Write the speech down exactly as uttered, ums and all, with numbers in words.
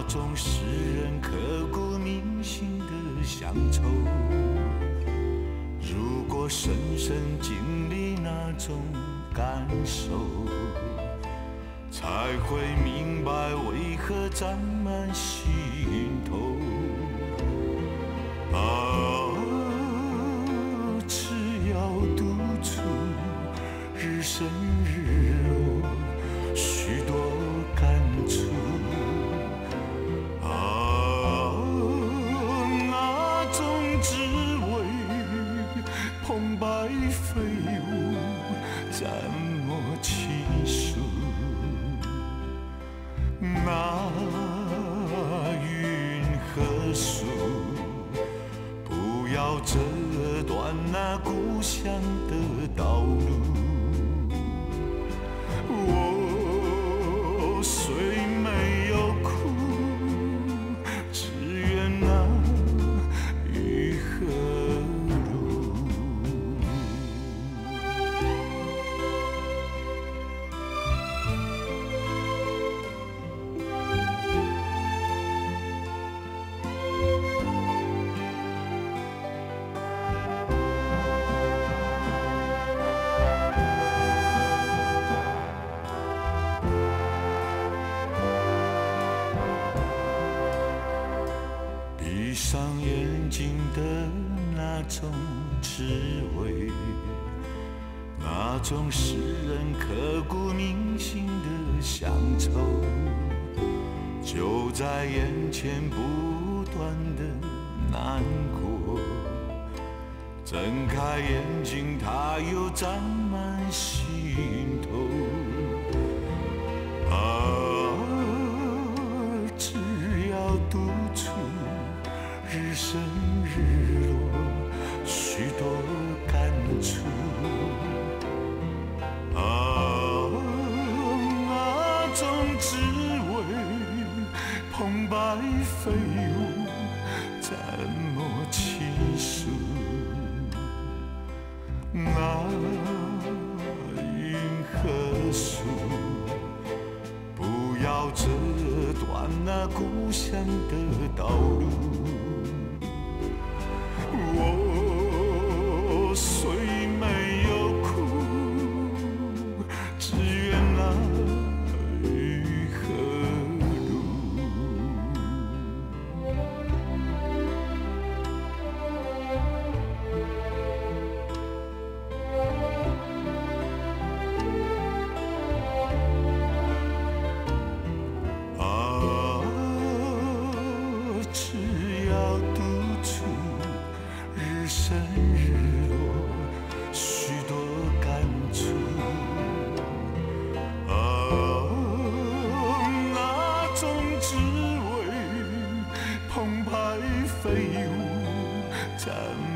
种使人刻骨铭心的乡愁。如果深深经历那种感受，才会明白为何沾满心头。啊，只要独处，日升日落，许多感触。啊，那种滋味，澎湃飞舞，怎么倾诉？那云和树，不要折断那故乡的道路。我虽没有哭，只愿那雨和路。闭上眼睛的那种滋味，那种使人刻骨铭心的乡愁，就在眼前不断的难过。睁开眼睛，它又沾满心头。啊，只要独处，日升日落，许多感触。啊，那种滋味，澎湃飞舞，怎么倾诉？那云和树，不要折断那故乡的道路。我虽没有哭，只愿那雨和路。啊，只要独处，日升日落，许多感触。啊，那种滋味，澎湃飞舞，怎